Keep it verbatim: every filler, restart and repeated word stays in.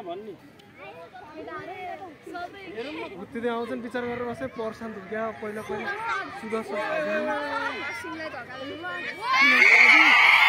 यहाँ भन्नी उत्तिदै आउँछन् विचार गरेर बसे पर्छन् क्या पहिला पहिला सुदर्शन